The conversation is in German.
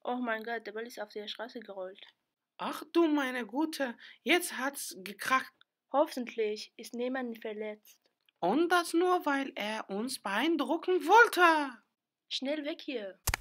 Oh mein Gott, der Ball ist auf die Straße gerollt. Ach du meine Gute, jetzt hat's gekracht. Hoffentlich ist niemand verletzt. Und das nur, weil er uns beeindrucken wollte. Schnell weg hier.